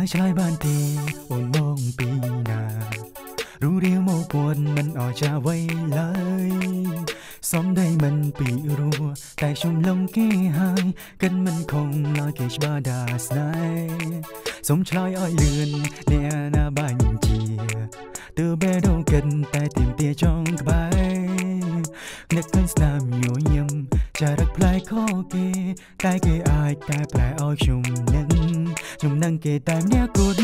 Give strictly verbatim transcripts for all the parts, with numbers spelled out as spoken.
ឆ្លើយបានទេអូនមកពីណារូរៀងមកពួនមិនអចាវៃឡើយសំដីមិនពីរោះតែខ្ញុំលងគេហើយកិនមិនខំឡើយគេច្បាស់ដាស្នេហ៍សុំឆ្លើយឲ្យលឿនអ្នកណាបាញ់ជាទើបបែរកិនតែទៀមទាចង់ក្បែរនឹកឃើញស្នាមញញឹមចារឹកផ្លែខគេតែគេអាចកែប្រែឲ្យខ្ញុំនឹងខ្ញុំនឹងគេតែម្នាក់គត់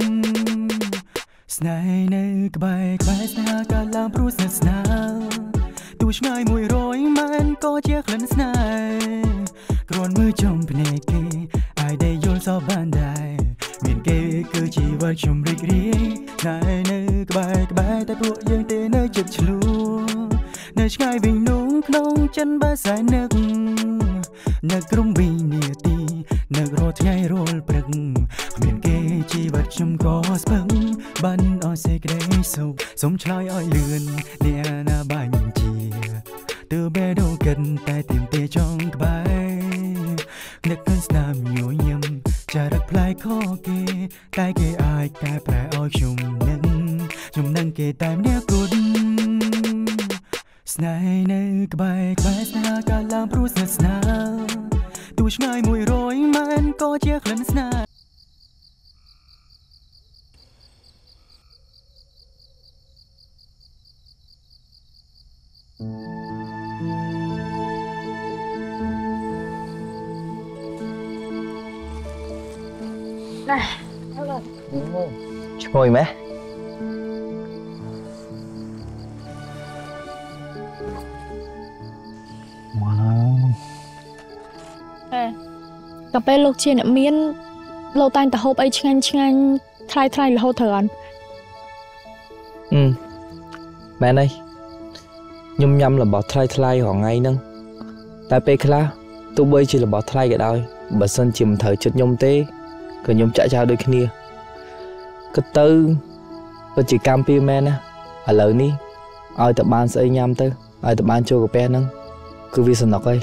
ស្នេហ៍នៅក្បែរក្បែរស្នេហ៍កើតឡើងព្រោះស្និទ្ធស្នាលទូឆ្ងាយមួយរយម៉ែនក៏ជាក្លិនស្នេហ៍គ្រាន់មើលចំភ្នែកគេអាចដែលយល់សោះបានដែរមានគេគឺជីវិតខ្ញុំរីករាយតែនៅក្បែរក្បែរតែពួកយើងទេនៅជិតឆ្លួនៅឆ្ងាយវិញនោះក្នុងចិនបើសែននឹកនៅក្រុមវិនាទីនៅរាល់ថ្ងៃរាល់ព្រឹកគ្មានគេជីវិតខ្ញុំក៏ស្ពឹងបានអស់សេចក្តីសុខសូមឆ្លើយឲ្យលឿនអ្នកណាបាញ់ជាទើបបែរដូកិនតែទៀមទាចង់ក្បែរនឹកឃើញស្នាមញញឹមចារឹកផ្លែខគេតែគេអាចកែប្រែឲ្យខ្ញុំនឹងខ្ញុំនឹងគេតែម្នាក់គត់ស្នេហ៍នៅក្បែរក្បែរស្នេហ៍កើតឡើងព្រោះស្និទ្ធស្នាលទូឆ្ងាយមួយរយម៉ែនក៏ជាក្លិនស្នេហ៍ណែឈ្ងុយម៉េះវ៉ាវតែពេលលោកជាអ្នកមានលោកតែងតែហូបអីឆ្ងាញ់ឆ្ងាញ់ថ្លៃថ្លៃរហូតត្រូវអត់អឺមែនទេខ្ញុំញ៉ាំរបស់ថ្លៃថ្លៃរាល់ថ្ងៃហ្នឹងតែពេលខ្លះទោះបីជារបស់ថ្លៃក៏ដោយបើសិនជាមិនត្រូវចិត្តខ្ញុំទេក៏ខ្ញុំចាក់ចោលដូចគ្នាក៏ទៅពិតជាកម្មពីមែនណាឥឡូវនេះឲ្យតែបានស្អីញ៉ាំទៅឲ្យតែបានចូលកាពះហ្នឹងគឺវាសំណុកហើយ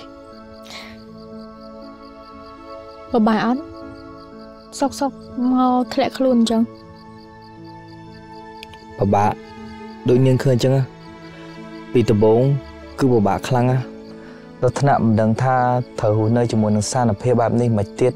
បបាយអត់សុកសុកមកធ្លាក់ខ្លួនអញ្ចឹងបបាក់ដូចនាងឃើញអញ្ចឹងពីដំបូងគឺបបាក់ខ្លាំងណាស់ដល់ថ្នាក់មិនដឹងថាត្រូវរស់នៅជាមួយនឹងស្ថានភាពបែបនេះមិនទៀត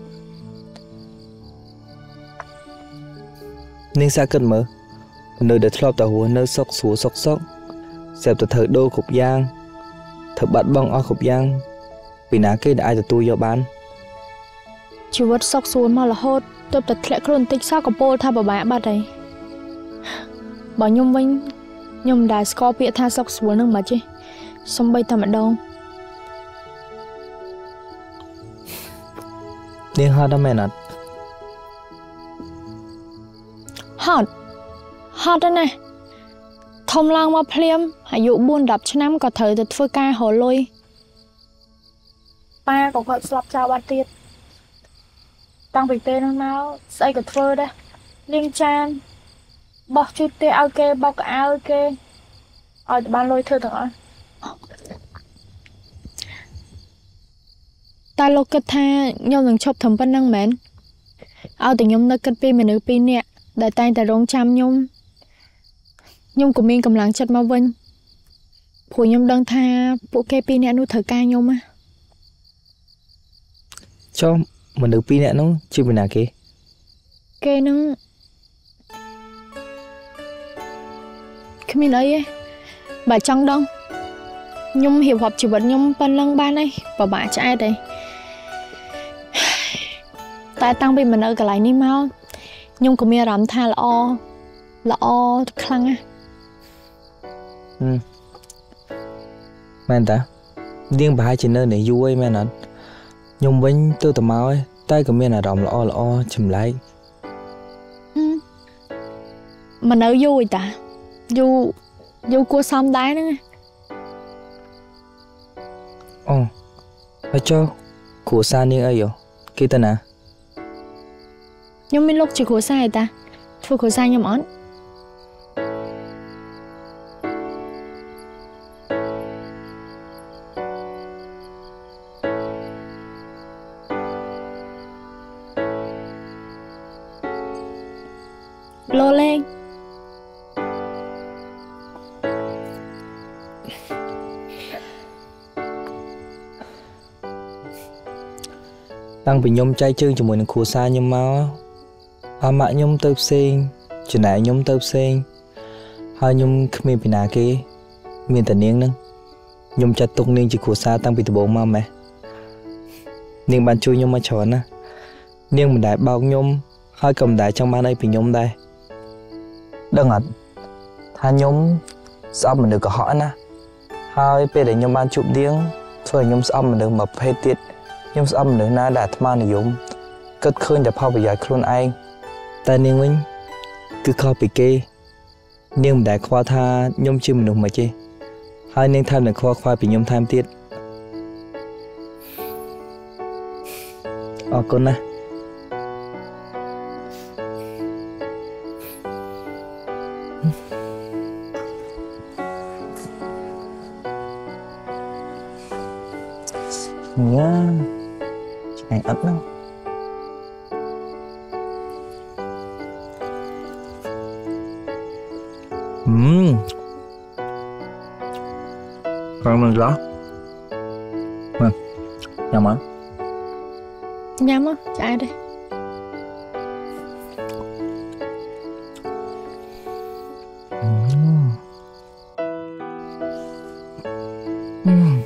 នាងសាគិតមើលនៅដែលធ្លាប់តែរស់នៅសុខស្រួលសុខសុខស្រាប់តែធ្វើដូរគ្រប់យ៉ាងធ្វើបាត់បង់អស់គ្រប់យ៉ាងពីណាគេដែលអាចទទួលយកបានជីវិតសុខស្រួលមករហូតទើបតែធ្លាក់ខ្លួនបន្តិចសោះក៏ពោលថាបបាក់បាត់ហើយបើខ្ញុំវិញខ្ញុំមិនដែលស្គាល់ពាក្យថាសុខស្រួលនឹងមិនទេសំបីតែម្ដងនាងហត់ដល់មែនអត់ហត់ហត់ណាស់ធំឡើងមកភ្លាមអាយុបួនដប់ឆ្នាំក៏ត្រូវទៅធ្វើការរលុយប៉ាក៏គាត់ស្លាប់ចោលបាត់ទៀតតាំងពីពេលនោះមកស្អីក៏ធ្វើដែរលាងចានបោះជូតទេឲ្យគេបោកកៅអៅគេឲ្យតែបានលុយធ្វើទាំងអស់តែលោកគិតថាខ្ញុំនឹងឈប់ត្រឹមប៉ុណ្្នឹងមែនឲ្យតែខ្ញុំនឹកគិតពីមនុស្សពីរនាក់ដែលតែងតែរងចាំខ្ញុំខ្ញុំក៏មានកម្លាំងចិត្តមកវិញព្រោះខ្ញុំដឹងថាពួកគេពីរនាក់នោះត្រូវការខ្ញុំណាចុះមនុស្សពីរនាក់នោះជាពីណាគេគេនឹងគ្មានអីទេបើចង់ដឹងខ្ញុំរៀបរាប់ជីវិតខ្ញុំប៉ុណ្ណឹងបានហើយពិបាកឆ្អែតទេតែតាំងពីមកនៅកន្លែងនេះមកខ្ញុំក៏មានអារម្មណ៍ថាល្អល្អខ្លាំងណាស់មែនតានាងប្រហែលជានៅនេះយូរហើយមែនអត់ខ្ញុំវិញទៅតែមកឯងតែក៏មានអារម្មណ៍ល្អល្អចម្លែកមកនៅយូរឯតាយូរយូរគួរសមដែរហ្នឹងអូហើយចុះគ្រួសារនាងអីគេទៅណាខ្ញុំមានលោកជាគ្រួសារឯតាធ្វើគ្រួសារខ្ញុំអត់ lô lên Tăng vì nhóm trai chương cho mình khổ xa nhưng mà à mạ nhóm tớp xinh chuyện này nhóm tớp xinh hai nhóm mình bị nà kia mình tận niên nâng nhóm chặt tung niên chỉ khổ xa tăng bị từ bộ mà mẹ niên bàn chui nhóm mà chọn á niên mình đại bao nhóm hai cầm đại trong ban ấy bị nhóm đây đừng ạ hai nhóm sao mình được có hỏi nè hai bây để nhóm ban chụp điếng thôi nhóm sao mình được mập hay tiết nhóm sao mình được na đạt mà này dùng cất khơi để phao bây giờ khuôn anh ta niên mình cứ khó bị kê niên mình đại khoa tha nhóm chưa mình được mà chê hai niên tham được khoa khoa bị nhóm tham tiết ờ con nè nhá này ấm lắm ừm còn mình rõ nè nhầm á nhắm á chạy đây ừm ừm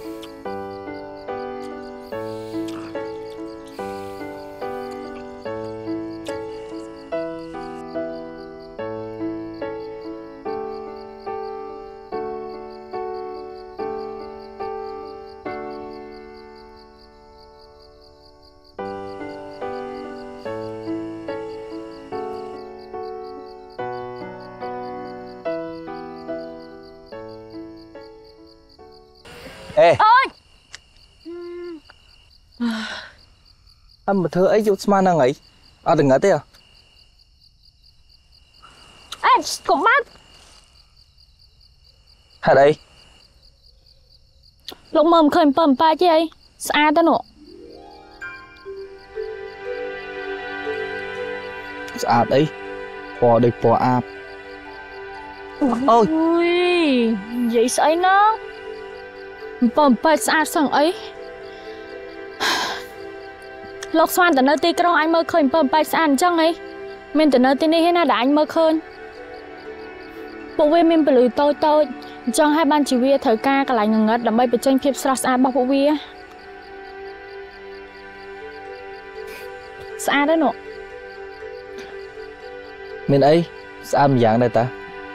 ê ơi anh mà thưa ấy chút mà năng ấy à đừng ngã thế à ê cũng mắt hả đây lúc mầm khơi bầm pa chứ ấy xa ta nọ à đấy bò đây bò ạp ôi ui vậy sấy nó bầm pa xa sang ấy lộc xoan từ nơi tì trong anh mơ khơi bầm pa xa chăng ấy mình từ nơi tì này na đã anh mơ khơi bộ vi mình bị lùi tôi tôi trong hai ban chỉ huy thời ca cả lại ngừng ngất làm bay bị tranh phim stress à bọc bộ vi xa đấy nọ mình ấy sao mình dạng đây ta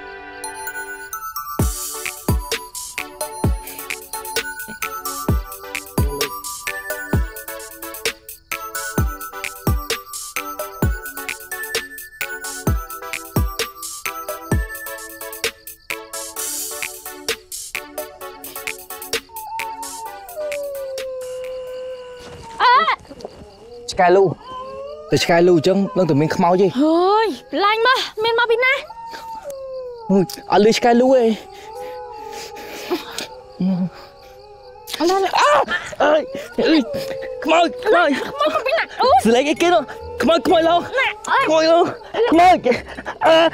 Sky Lu từ Sky Lu chứ lần từ mình không mau gì ơi lạnh mà mình mau bị na ở lưới Sky Lu ấy ơi come on come on không bị na xử lý cái kia đâu come on come on luôn come on luôn come on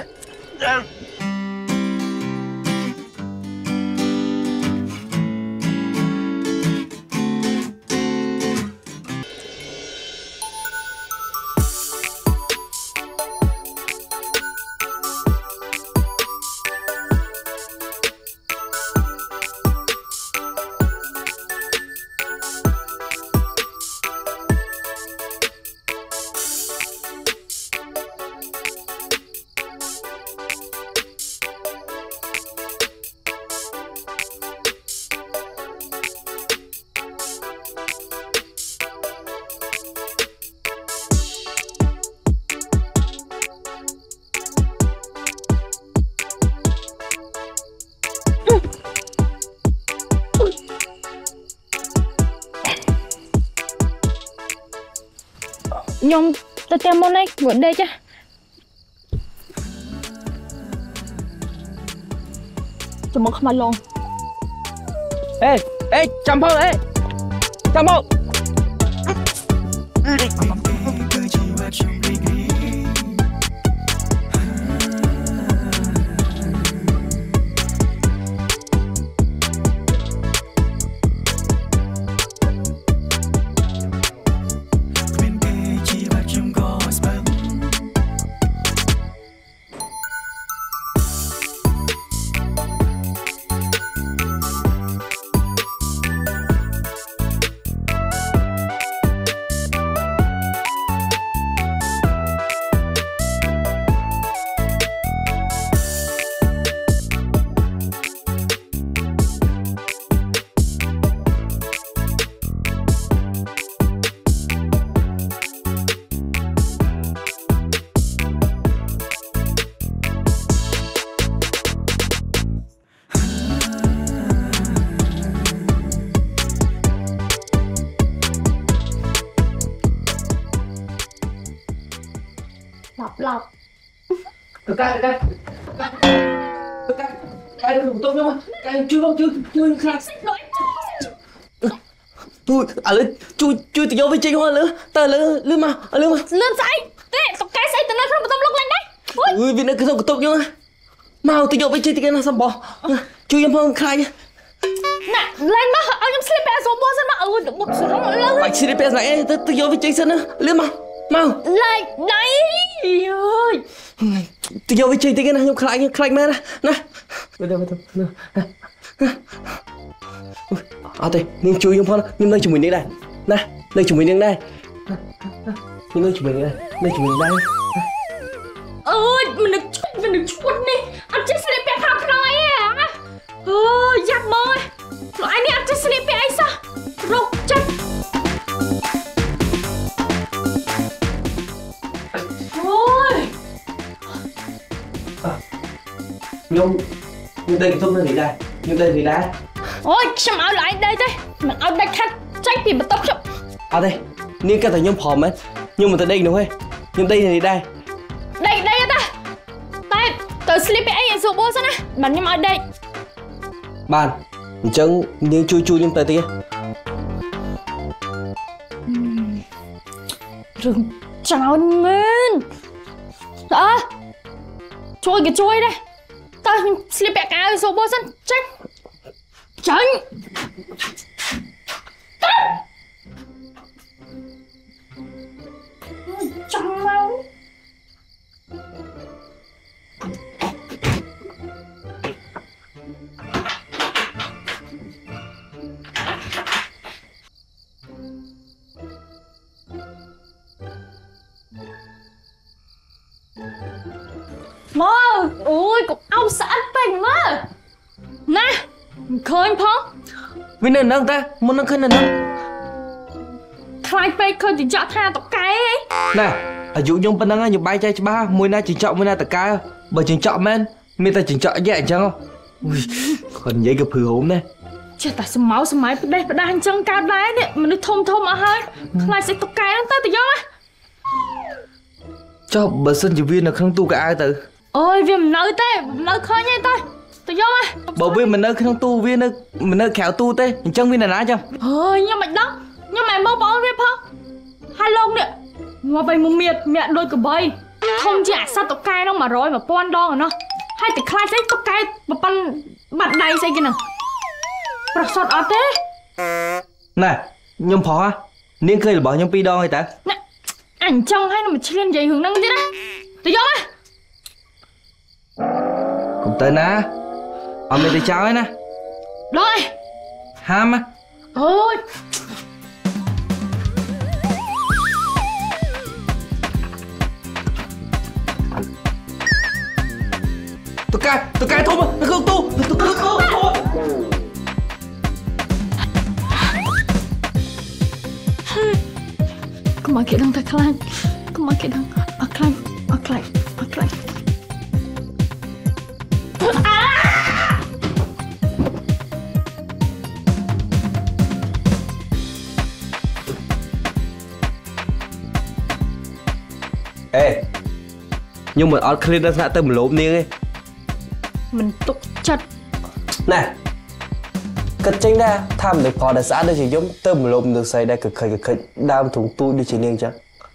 nhom ta tem môn này vẫn đây chứ cho một không luôn ê ê chăm phong ê chăm phong lọc. Cái cái cái cái cái đừng tốt nhau cái chưa không chưa chưa khác. Tôi à lên chui chui từ vô với chị hoa lửa ta lửa lửa mà lửa mà lươn say thế tụi cái say từ nơi không tụi lúc lên đấy ui vì nó cái sao tụi nhau mau từ vô với chị thì cái nó sao bỏ chui em không khai nè lên mà ở trong slip pass số bốn mà ui được một số nó lớn phải slip pass này từ từ vô với chị sân lửa mà mau lại đấy ơi từ vô với chị thì cái nó không khai khai mà nè bây giờ bây giờ à đây, nhưng chui không phong, nhưng nơi chúng mình đi đây, nè, nơi chúng mình đi đây, nhưng nơi chúng mình đi đây, nơi chúng mình đi đây. Ơi, mình được chút, mình được chút đi, anh chỉ sleep bẹt học nói à? Ôi, giáp môi, loại này anh chỉ sleep bẹt ấy sao? Rục chất. Ôi. Nhưng, nhưng đây không nơi thì đây, nhưng đây thì đây. Ôi, sao mà ở lại đây thế? Mình ở đây khác trách gì mà tóc chậm. À đây, nên cái thằng nhóm phòm ấy, nhưng mà tới đây nữa ấy, nhưng đây thì đây. Đây, đây ta. Đây, tớ sleepy ấy số bố sao nè, bạn nhưng mà ở đây. Bạn, chẳng nên chui chui nhưng tới tí. Rừng chào mình. Đó, chui kìa chui đây. Tớ sleepy ấy số bố sao trách. Tránh. Tránh mau. Mơ, ui, cục ong xã tình mơ. Nè, khơi phong. Vì nên nâng ta, muốn nâng khơi nâng nâng. Khai phê khơi thì chọn tha tộc cái ấy. Nè, ở dụ nhung bên nâng nhiều bay chay ba, mùi na chỉ chọn mùi na tộc cái. Bởi chừng chọn men, mình ta chừng chọn vậy chẳng không? Ui, còn vậy gặp hư hổm nè. Chết tại sao máu sao máy đây phải đang chân cao đáy nè, mình được thôm thôm ở hơi. Khai sẽ tộc cái nó tới từ gió á. Cho bà xin chỉ viên là không tu cả ai từ. Ôi vì mình nơi tê, nơi khơi nha tôi. Tôi vô á. Bởi vì mình nơi không tu viên nơi mình nơi khéo tu tê, mình chân viên là ná cho. Ôi nhưng mà đó, nhưng mà mơ bỏ viên không? Hai lông nè. Ngoài bầy một miệt mẹ đôi cả bầy. Không chỉ ả sát tộc cái đâu mà rồi mà poan đo rồi nó. Hai thì khai sách tộc cái mà pan bạn đầy xây kia nè. Bà sọt ở thế. Nè, nhung phó á. Nên khơi là bỏ nhung pi đo người ta. Nè, ảnh trong hay là mình lên giày hướng năng thế đó. Tôi vô á. Cũng tới ná. Ở mình tới cháu ấy nè. Rồi. Ham á. Ôi. Tôi cai, tôi cai thôi mà, nó không tu, tôi không tu thôi. Kemakin ang taklan. Kemakin ang aklan, aklan, aklan. Ê, nhưng mà ở clean ra tới một lốp niên ấy. Mình tục chật. Nè, cất chính ra, tham được phò đã xã đây chỉ giống tới một lốp được xây đây cực khởi cực khởi đam thùng tôi đi chỉ niên chứ.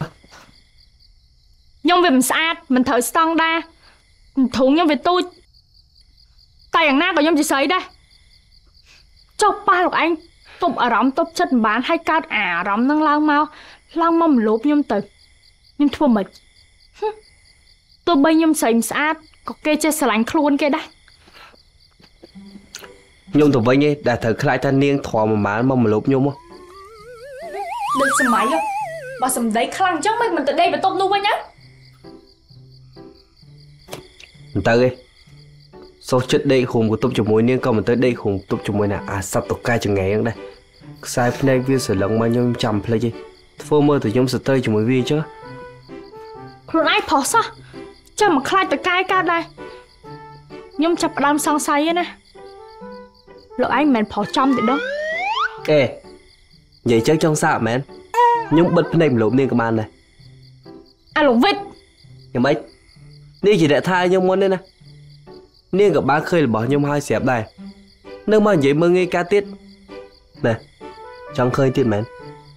Nhưng vì mình xa, mình thở song đa. Mình thùng nhưng vì tôi. Tay hàng na của nhóm chỉ xây đây. Cho ba lục anh. Tụm ở rõm tụp chất bán hay cát ả rõm nâng lao mau. Lao mau một lốp nhóm tử. Nhưng thua mịch. Tôi bây nhóm xây mình xa. Có kê chơi sờ lánh luôn kê đây. Nhung tụi vinh ấy đã thử khai thanh niên thỏa mà má mà một lốp nhung không? Đừng xem máy không? Bà xem đấy khăn chắc mấy mình tới đây và tôm luôn với nhá. Mình tới đi. Sau chất đây khủng của tụi cho mối niên còn mình tới đây khủng tụi cho mối nào. À sắp tụi cai chẳng ngày hơn đây. Sai phía này viên sửa lông mà nhung chầm play gì. Phô mơ tụi nhung sửa tơi cho mối viên chứ. Rồi ai phó sao? Chắc mà khai tới cai ca đây. Nhung chập đam sang say nè. Rồi anh mình phó trong thì đó. Ê, vậy chắc trong sao mẹ? Nhung bật phía này một lốp niên cơ man này. À lộn vịt. nhầm ấy Niên chỉ để thai nhung môn đây nè Niên gặp ba khơi là bỏ nhung hai xẹp đây Nâng mà vậy mà nghe ca tiết Nè Chẳng khơi tiết mến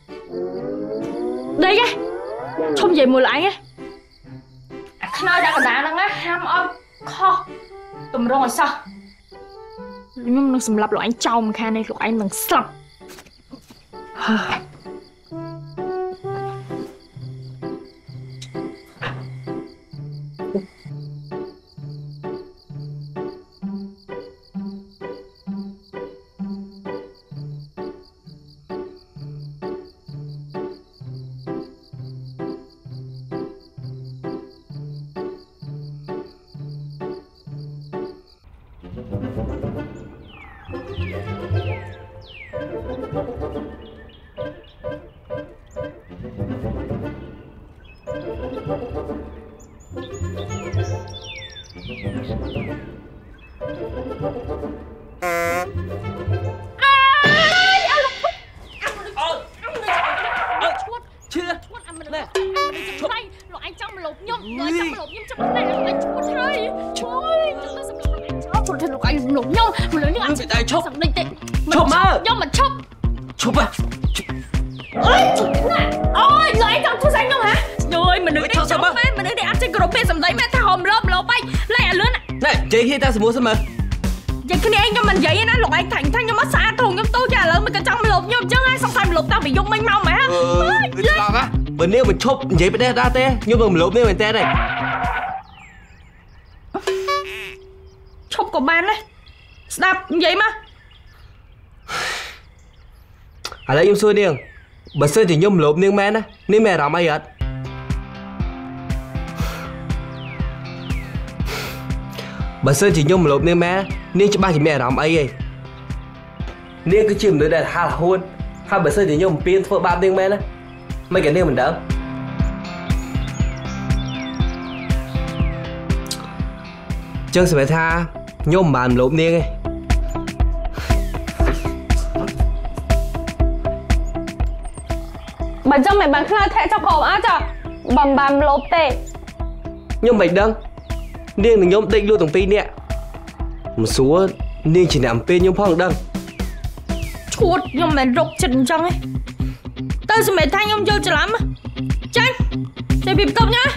Đây á Trông vậy mùi lại á Nói đã cả đá nâng á Ham ôm Kho Tùm rong rồi sao Nhưng mà sầm lập lộ anh trâu mà khá này lộ anh nâng sầm ta sẽ mua sao mà vậy cái này anh cho mình vậy nó lục anh thành thang cho mất xa thùng trong tôi trả lời mình cần trong lục nhau chứ ai xong sai lục tao bị dung mênh mau mà ừ lọc á bữa nếu mình chụp vậy bên đây ra té nhưng mà mình lục nếu mình té này chụp của bạn đấy đạp vậy mà à lấy em xui đi bữa xưa thì nhung lục nhưng mẹ á nếu mẹ làm ai vậy bà sơn chỉ nhung lộp nên mẹ nên cho ba chỉ mẹ làm ấy ấy nên cứ chìm nữa đây là hai là hôn hai bà sơn chỉ nhung pin phơi ba tiếng mẹ đó mấy cái này mình đỡ chân sẽ phải tha nhung bàn lộp nên ấy bà cho mày bằng khai thẻ cho khổ á cho bằng bàn lộp tê nhung bạch đăng Niên là nhóm định luôn tổng pin nè một số Niên chỉ làm pin nhóm phong đăng chuột nhưng mà rục chừng chân ấy tao sẽ mày thay nhóm vô cho lắm Tranh Chạy bịp tông nhá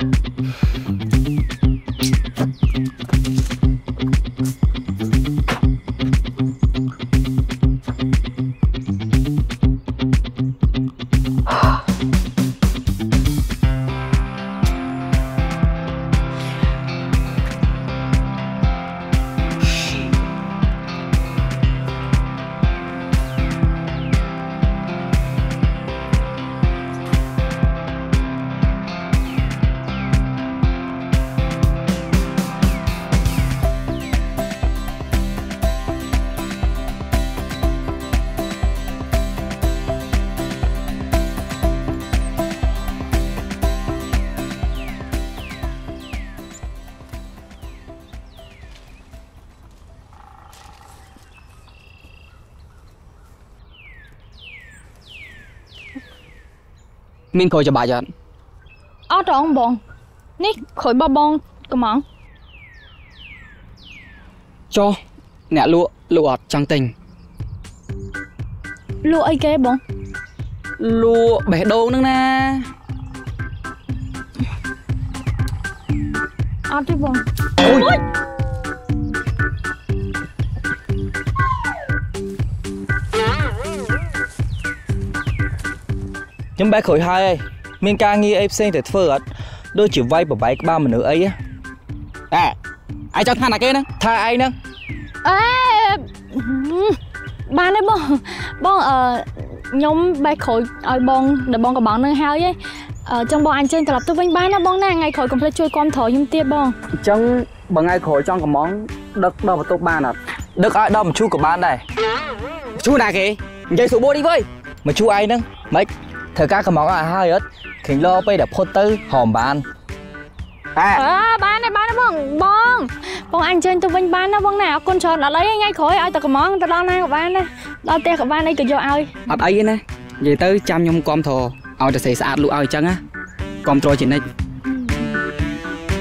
Mình khôi cho bà cho Áo tròn bọn Ní khôi ba bon Cơ mọn Cho Nè lụa lụa trăng tình Lụa ai kê bọn Lụa bẻ đồ nâng nè Áo đi bọn Ôi Nhưng bé khởi hai ơi Mình ca nghi ép xanh để phơ ớt Đôi chỉ vay bảo bái ba mà nữ ấy á À Ai cho thằng này kia nè Tha ai nè Ê Ba nói bọn Bọn ờ Nhóm bé khởi Ở bọn Để bọn có bọn nâng hao ấy Ờ trong bọn anh trên tập tôi vinh bán nó bọn nè ngày khởi còn phải chui con thở nhưng tiếp bọn Chẳng Bọn ai khởi trong cái món Đất đâu mà tốt ba nè Đức ai đâu mà chú của bạn này Chú này kì Vậy sủ bố đi với Mà chú ai nè Mấy Thời các cái món ai hai ớt Khỉnh lo bây để phốt tư hòm bạn À à bán này bán nó bọn Bọn Bọn anh trên tôi vinh bán nó bọn nào con tròn ở lấy ngay khởi ai tao có món tao lo nay của bán nè lo te của bán đây cứ vô ai Ở ấy nè Vậy tới chăm nhông con thồ Ở để xảy sạch lũ ai chăng á Con trôi chị này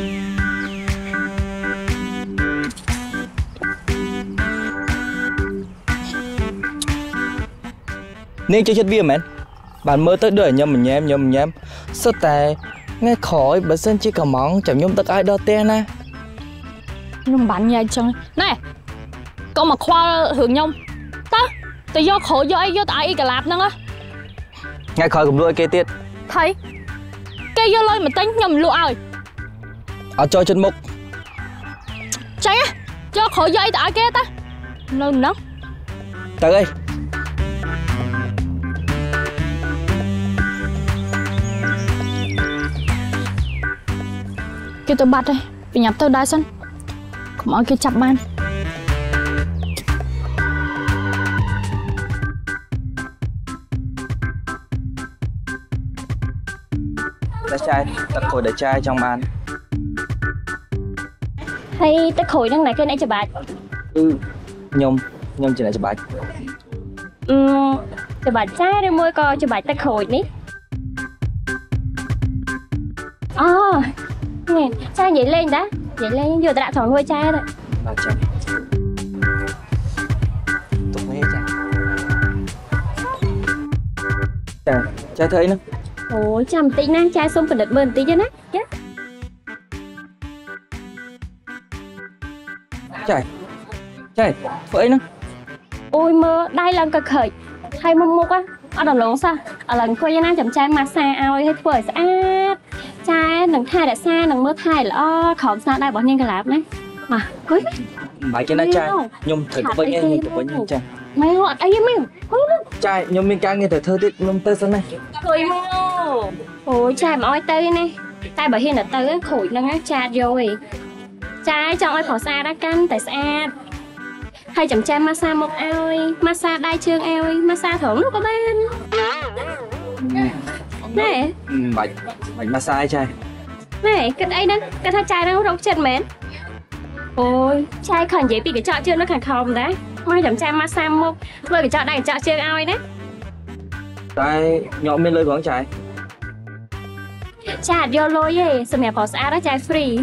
nên chơi chất bia mến bạn mơ tới đời nhầm mình nhém nhầm mình nhém sao tại nghe khỏi bà xin chỉ cầm món chẳng nhôm tất ai đo te na nhưng bạn nhà chồng này cậu mà khoa hưởng nhông ta tại do khổ do ai do tại ai cả lạp năng á nghe khỏi cùng lôi kê tiết thấy cây do lôi mà tính nhầm lụa ơi ở cho chân mục chạy á do khổ do ai tại kia ta nâng nó tới đây kêu tôi bắt đây bị nhập tôi đá sân không ai kêu chặt ban đã trai tất khối để trai trong bàn hay tất khối năng này cái này cho bà ừ nhôm nhôm chỉ là cho bà ừ cho bà trai rồi môi coi cho bà tất khối ní à nè trai nhảy lên đã nhảy lên vừa ta đã thổi ngôi trai rồi bà trai tục mấy trai trai trai thấy nó ôi chăm tí nè trai xong phần đợt mơn tí cho nè chứ trai trai với nó ôi mơ đây là cực khởi hay mông mục á ở đồng lỗ sao ở lần coi cho nó chậm trai massage ao hay phơi sát trai đừng thay đã xa đừng mơ thay là khổng xa đây bọn nhân cái lạp đấy mà cưới bà trên đây trai nhôm thật với nhau nhôm với nhau trai mày họ ấy mày trai nhôm mình ca nghe thời thơ tiết nhôm tơ sân này cười mô ôi trai mà oi tơi nè tay bởi hiện là tơi khủi nâng á cha rồi trai cho oi phỏ xa đã canh tại xa hay chậm trai massage một ơi massage đai trương ơi massage thưởng lúc có bên nè bạch bạch massage trai này cái đây đó cái thằng trai nó rong chân mến ôi trai khẩn dễ bị cái trọ chưa nó khẩn không đấy mai chậm trai massage một rồi cái trọ đây trọ chưa oi đấy trai nhọn bên lơi của trai chả vô lôi gì sao mẹ phỏ xa đó trai free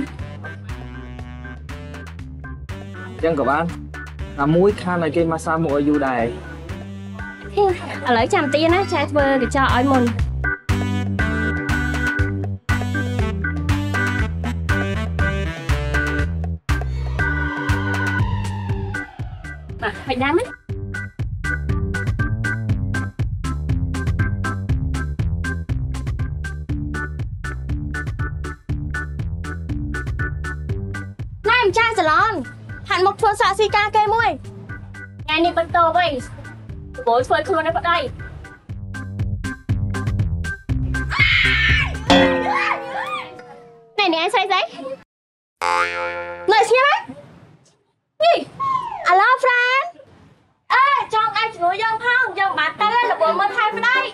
chân của bạn là mũi khan này cái massage một ở du đài ở lấy trăm tiền á trai vừa cái trọ oi mồn à phải đám ấy này em trai salon hẳn một phương xạ si ca kê mui ngày này bật tô vậy bố phơi không nó vào đây này này anh say giấy này xem ấy gì alo friend ê cho anh chỉ ngồi dân không dân bạn ta lên là bố mới thay vào đây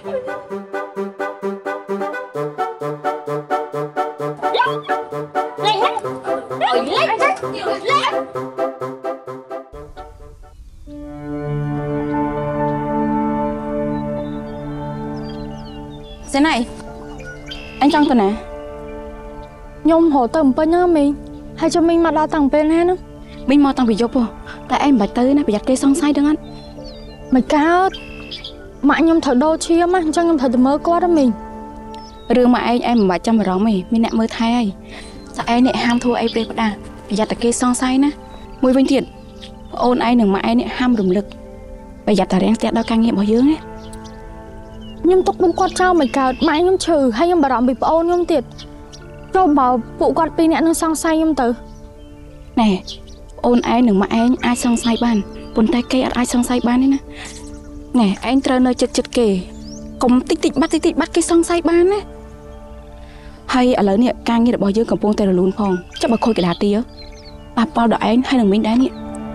lên lên lên lên lên thế này anh trong tuần này nhung hổ tầm bên nhá mình hay cho mình mặt đo tầng bên hết á mình mò tầng bị dốc rồi tại em bạch tới này bị giặt cây xong say đừng ăn mày cao mẹ nhung thật đô chia mà cho nhung thật mơ quá đó mình rương mà anh em mà chăm vào đó mày mình nè mơ thay ai sao anh nè ham thua em đây bắt đà bị giặt cây xong say nè mùi vinh thiện ôn anh đừng mà anh nè ham rùng lực bị giặt tại đang tẹt đo căng nghiệm bảo dưỡng ấy nhưng tục bên quạt trao mày cả mãi nhung trừ hay nhung bà đọng bị ôn nhung tiệt cho bảo vụ quạt pin nè nó xong say nhung từ nè ôn anh đừng mà anh ai xong say ban bồn tay cây ai xong say ban đấy nè nè anh trơ nơi chật chật kề cùng tích tích bắt tích tích bắt cái xong say ban ấy hay ở lớn nè càng như là bảo dưỡng cầm pôn tay là luôn phong chắc bà khôi cái đá tía bà bao đợi anh hay đừng mình đá nè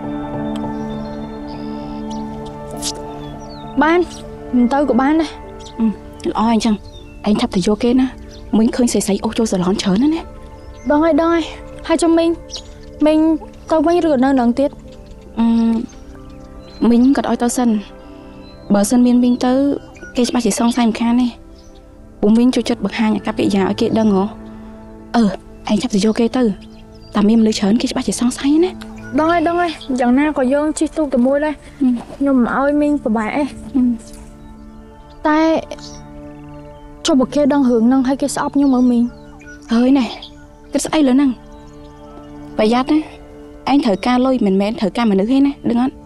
ban tôi của ban đây ừ lo anh chăng anh thắp thì vô kế nè mình khơi xài xài ô cho giờ lón chớ nữa nè đôi đôi hai cho mình mình tôi mới rửa nơi lần tiết ừ mình còn đói tao sân bờ sân miền biên tới cái ba chỉ xong sai một khan này bụng mình cho chất bậc hai nhà cặp bị già ở kia đằng hả ờ anh thắp thì vô kế tư tạm im lấy chớn cái ba chỉ xong say nè đôi đôi chẳng nào có dương chi tu cái môi đây ừ. Nhưng mà ơi mình của bà ấy ừ. តែចុះបើគេដឹងរឿងហ្នឹងហើយគេស្អប់ខ្ញុំមើលមីងហើយណែគិតស្អីលើហ្នឹងប្រយ័ត្នណាឯងត្រូវការលុយមិនមែនត្រូវការមនុស្សទេណាដឹងអត់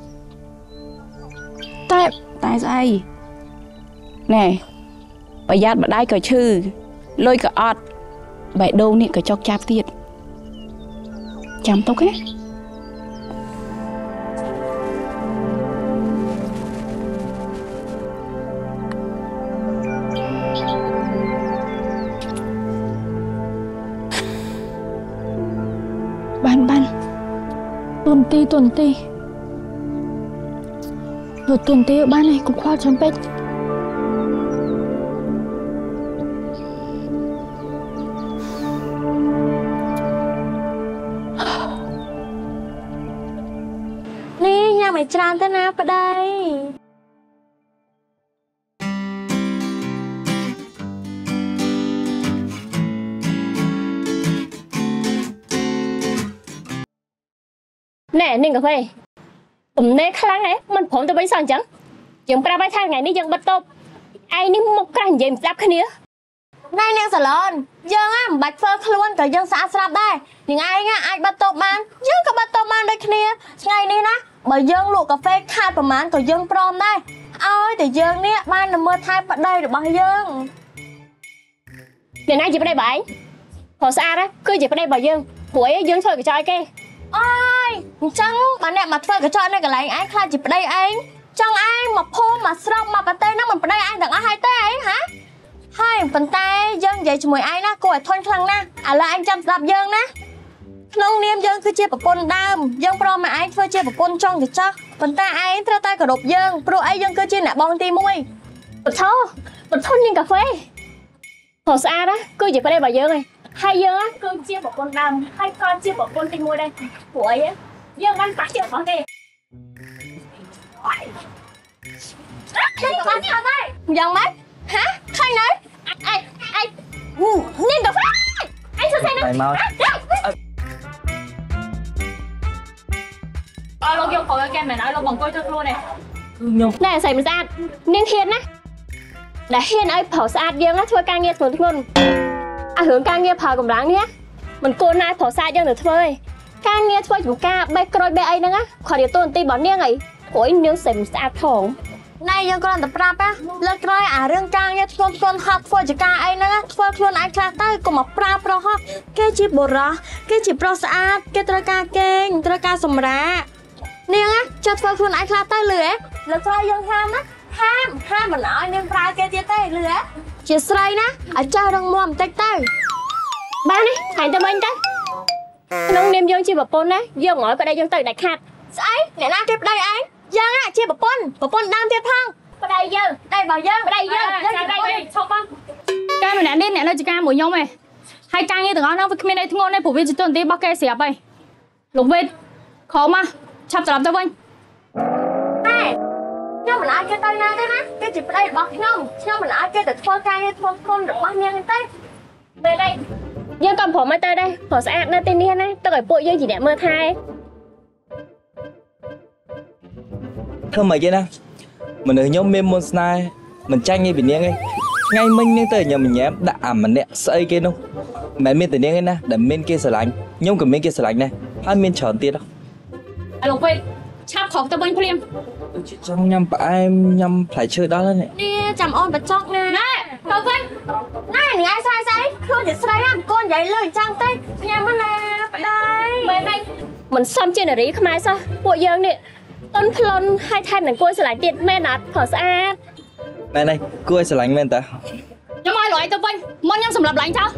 តែតែស្អីណែប្រយ័ត្នម្ដាយក៏ឈឺលុយក៏អត់បេះដូងនេះក៏ចុកចាប់ទៀតចាំទុកណាបានបានទុនទីទុនទីលុយទុនទីបានហើយកុំខ្វល់ចាំពេកនេះញ៉ាំឲ្យច្រើនទៅណាប្តីណែនាងកាហ្វេទំនេរខ្លាំងហ៎មិនព្រមទៅវិញសោះអញ្ចឹងយើងប្រាប់ឲ្យថាថ្ងៃនេះយើងបិទតប់ឯងនេះមុខក្រាស់និយាយមិនស្ដាប់គ្នាណែនាងសាឡនយើងហ៎មិនបាច់ធ្វើខ្លួនក៏យើងស្អាតស្រាប់ដែរនាងឯងអាចបិទតប់បានយើងក៏បិទតប់បានដូចគ្នាថ្ងៃនេះណាបើយើងលក់កាហ្វេខាតប្រហែលក៏យើងព្រមដែរឲ្យតែយើងនេះបានទៅមើលថែប្តីរបស់យើងអ្នកណាជាប្តីបងឯងព្រោះស្អាតគឺជាប្តីរបស់យើងព្រោះឯងយើងធ្វើកញ្ចក់ឲ្យគេអើយអញ្ចឹងបើអ្នកមកធ្វើកញ្ចក់នៅកន្លែងឯងខ្លាចជាប្តីឯងចង់ឯងមកភូមិមកស្រុកមកប្រទេសហ្នឹងមិនប្តីឯងទាំងអស់ហើយទេឯងហាហើយប៉ុន្តែយើងនិយាយជាមួយឯងណាគួរឲ្យធន់ខ្លាំងណាស់ឥឡូវឯងចាំស្ដាប់យើងណាក្នុងនាមយើងគឺជាប្រពន្ធដើមយើងព្រមឲ្យឯងធ្វើជាប្រពន្ធចុងកញ្ចក់ប៉ុន្តែឯងត្រូវតែគោរពយើងព្រោះឯងយើងគឺជាអ្នកបងទីមួយបថោបថុននាងកាហ្វេព្រោះស្អាតណាគឺជាប្តីរបស់យើងឯងហើយយើងគឺជាប្រពន្ធដើមហើយក៏ជាប្រពន្ធទីមួយដែរព្រោះអីយើងបានប៉ះជារបស់គេខ្ញុំក៏បានអត់ដែរយ៉ាងម៉េចហាឃើញនៅអីអីនាងកាហ្វេអីសួស្ដីណាមកអើលោកយកខោយកែមិនឲ្យលោកបង្កយទៅខ្លួនទេខ្ញុំណែស្អីមិនស្អាតនាងហ៊ានណាដែលហ៊ានឲ្យប្រុសស្អាតយើងធ្វើការងារធ្ងន់ធ្ងរអារឿងការងារប្រើកម្លាំងនេះមិនគួរណាប្រុសស្អាតយើងទៅធ្វើទេការងារធ្វើចំការបេះក្រូចបេះអីហ្នឹងគាត់រៀបតួនាទីរបស់នាងអីព្រោះនាងស្អីមិនស្អាតផងណែយើងគ្រាន់តែប្រាប់ណាលើកក្រោយអារឿងការងារធ្ងន់ធ្ងរហត់ធ្វើចកាអីហ្នឹងធ្វើខ្លួនឯងខ្លះទៅកុំមកប្រើប្រុសហោះគេជាបុរសគេជាប្រុសស្អាតគេត្រូវការគេងត្រូវការសម្រាកនាងចាត់ធ្វើខ្លួនឯងខ្លះទៅលឺហ៎លើកក្រោយយើងហាមណាហាមហាមមិនឲ្យនាងប្រើគេទៀតទេលឺហ៎ជាស្រីណាឲ្យចាស់រងមាំបន្តិចទៅបានទេហើយទៅវិញទៅក្នុងនាមយើងជាប្រពន្ធណាយើងមិនឲ្យប្តីយើងទៅដាច់ខាតស្អីអ្នកណាគេប្តីឯងយើងជាប្រពន្ធប្រពន្ធដើមទៀតផងប្តីយើងប្តីរបស់យើងប្តីយើងយើងប្តីយើងឈប់បងកែម្នាក់នេះអ្នកនៅចការមួយខ្ញុំឯងហើយការងារទាំងអស់ហ្នឹងវាគ្មានអីធ្ងន់ទេព្រោះវាជាតួនាទីរបស់គេស្រាប់ហើយលោកវេតខំមកឆាប់ត្រឡប់ទៅវិញតែខ្ញុំមិនឲ្យគេទៅណាទេណាគេជាប្តីរបស់ខ្ញុំខ្ញុំមិនឲ្យគេទៅធ្វើការងារធ្ងន់ធ្ងររបស់នាងទេពេលđâyយើងក៏ព្រមឲ្យទៅដែរព្រោះស្អាតនៅទីនេះណាទឹកឲ្យពួកយើងជាអ្នកមើលថែធ្វើម៉េចទេណាមនុស្សខ្ញុំមានមុនស្នេហ៍មិនចាញ់ឯពីនាងឯងថ្ងៃមិញនាងទៅញ៉ាំញ៉ាំដាក់អាម្នាក់ស្អីគេនោះមិនមានតែនាងឯណាដែលមានគេស្រឡាញ់ខ្ញុំក៏មានគេស្រឡាញ់ដែរហើយមានច្រើនទៀតហ៎អាលោកពេកឆាប់ខកទៅវិញភ្លាមចង់ញ៉ាំផ្អែមញ៉ាំផ្លែឈើដល់ហើយនេះចាំអូនបច្ចុកណាណែទៅវិញណែនាងឯងស្រីស្អីខ្លួនជាស្រីណាកូននិយាយលឺអញ្ចឹងទេញ៉ាំមកណាប្តីមែនទេមិនសមជានារីខ្មែរសោះពួកយើងនេះតន់ផ្លន់ហើយថែមនឹងគួរស្រឡាញ់ទៀតមែនអត់ព្រោះស្អាតមែនទេគួរឲ្យស្រឡាញ់មែនតាខ្ញុំឲ្យលុយទៅវិញមុនខ្ញុំសម្រាប់ឡាញ់ចោល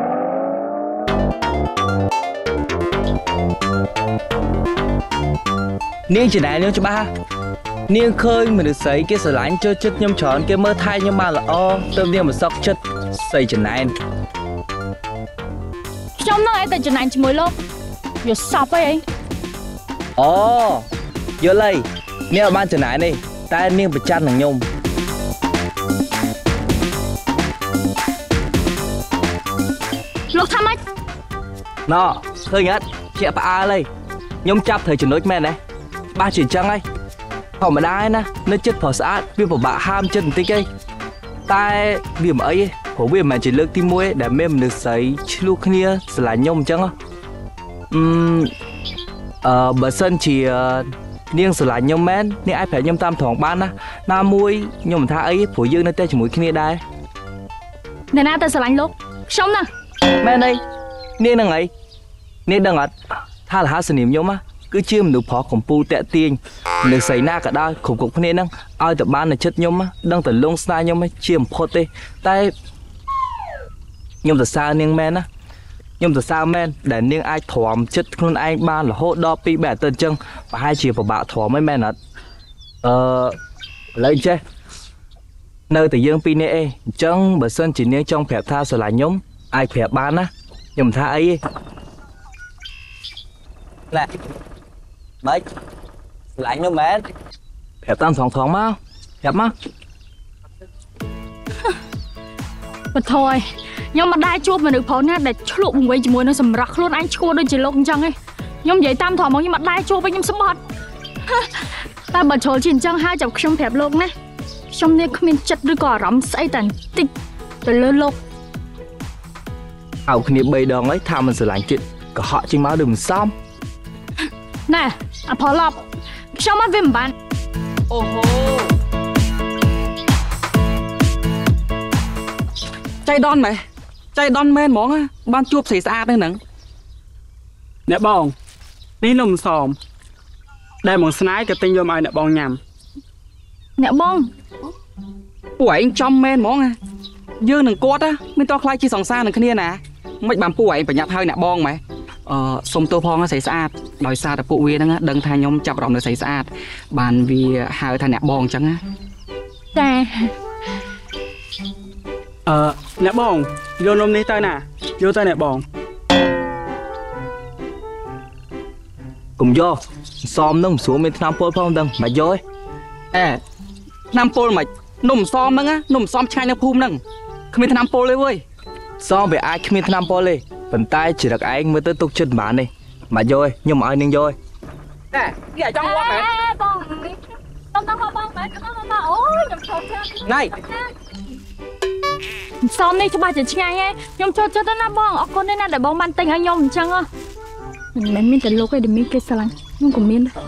នាងច្នៃនាងច្បាស់នាងឃើញមនុស្សស្រីគេស្រឡាញ់ចូលចិត្តខ្ញុំច្រើនគេមើលថែខ្ញុំបានល្អទៅនាងមិនសក់ចិត្តស្រីច្នៃខ្ញុំនៅឯតែច្នៃជាមួយលោកយកសពអីអូយល់ហើយនាងបានច្នៃនេះតែនាងប្រច័ណ្ឌនឹងខ្ញុំលោកថាម៉េចណ៎ឃើញអត់ជាផ្អើលហើយខ្ញុំចាប់ត្រូវចំណុចមែនទេច្បាស់ជាអញ្ចឹងហើយធម្មតាឯណានៅចិត្តប្រុសស្អាតវាពិបាកហាមចិត្តបន្តិចឯងតែវាមិនអីទេព្រោះវាមិនមែនជាលើកទីមួយដែលមានមនុស្សស្រីឆ្លោះគ្នាស្រឡាញ់ខ្ញុំអញ្ចឹងអឺអឺបើសិនជានាងស្រឡាញ់ខ្ញុំមែននាងអាចប្រាប់ខ្ញុំតាមត្រង់បានណាណាមួយខ្ញុំមិនថាអីព្រោះយើងនៅតែជាមួយគ្នាដែរអ្នកណាទៅស្រឡាញ់លោកខ្ញុំណាមែនអីនាងនឹងអីនាងដឹងអត់ថារហស្សនាមខ្ញុំគឺជាមនុស្សប្រុសកំពូលតាក់ទាញនៅស្រីណាក៏ដោយគ្រប់គ្រប់គ្នាហ្នឹងឲ្យតែបាននៅចិត្តខ្ញុំដឹងតែលងស្នេហ៍ខ្ញុំជាបំផុតទេតែខ្ញុំសរសើរនាងមែនណាខ្ញុំសរសើរមែនដែលនាងអាចទ្រាំចិត្តខ្លួនឯងបានរហូតដល់ពីរបែបអាទិត្យអញ្ចឹងប្រហែលជាពិបាកទ្រាំហ្នឹងមែនអត់អឺឥឡូវចេះនៅតែយើងពីរនាក់ឯងអញ្ចឹងបើសិនជានាងចង់ប្រាប់ថាស្រឡាញ់ខ្ញុំអាចប្រាប់បានណាខ្ញុំមិនថាអីទេណែម៉េចស្រឡាញ់ខ្ញុំមែនប្រាប់តាមត្រង់ត្រង់មកប្រាប់មកបថយខ្ញុំមិនដែរជួបមនុស្សប្រុសណាដែលឆ្លក់មួយជាមួយនឹងសម្រស់ខ្លួនឯងឈួរដូចជាលោកអញ្ចឹងឯងខ្ញុំនិយាយតាមត្រង់មកខ្ញុំមិនដែរជួបវិញខ្ញុំស្បត់តែបើជ្រុលជាអញ្ចឹងហើយចាំខ្ញុំប្រាប់លោកណាខ្ញុំនេះគ្មានចិត្តឬក៏អារម្មណ៍ស្អីតែបន្តិចទៅលើលោកអោគ្នាបីដងហើយថាមិនស្រឡាញ់ទៀតកុហកចេញមកដូចមិនសមណែអផលប់ខ្ញុំអត់វាមិនបានអូហូចៃដនមែនចៃដនមែនហ្មងបានជួបស្រីស្អាតហ្នឹងអ្នកបងនេះនំសមដែលមកស្នាយក៏ទិញយកមកឲ្យអ្នកបងញ៉ាំអ្នកបងពួកឯងចំមែនហ្មងយើងនឹងគាត់មានតខ្លាយជាសង្សារនឹងគ្នាណាមិនបានពួកឯងប្រញាប់ឲ្យអ្នកបងម៉ែអឺសុំទោសផងស្រីស្អាតដោយសារតែពួកវាហ្នឹងដឹងថាខ្ញុំចាប់អារម្មណ៍នៅស្រីស្អាតបានវាហៅថាអ្នកបងអញ្ចឹងណាចាអឺអ្នកបងយកនំនេះទៅណាយកទៅអ្នកបងកុំយកសមនឹងមិនស្រួលមានថ្នាំពុលផងដឹងមិនយកទេអេថ្នាំពុលមិននំសមហ្នឹងនំសមឆ្ងាញ់នៅភូមិហ្នឹងគ្មានថ្នាំពុលទេវើយសមវាអាចគ្មានថ្នាំពុលទេប៉ុន្តែជ្រឹកឯងមើលទៅទុកចិត្តមិនបានទេមិនយកទេខ្ញុំឲ្យនាងយកទេណែគេចង់ងាប់មែនបងខ្ញុំต้องបងបងមែនខ្ញុំមកអូយខ្ញុំចូលចិត្តណៃសមនេះច្បាស់ជាឆ្ងាញ់ហ៎ខ្ញុំចូលចិត្តណាបងអរគុណណាដែលបងបានទិញឲ្យខ្ញុំអញ្ចឹងមិនមែនមានតែលោកឯងដែលមានគេស្រឡាញ់ខ្ញុំក៏មានដែរ